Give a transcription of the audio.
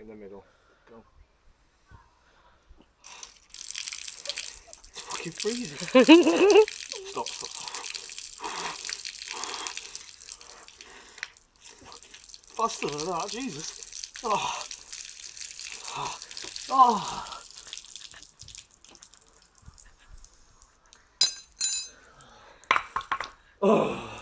in the middle. Go. It's fucking freezing. Stop, stop. Faster than that, Jesus. Oh. Oh. Oh.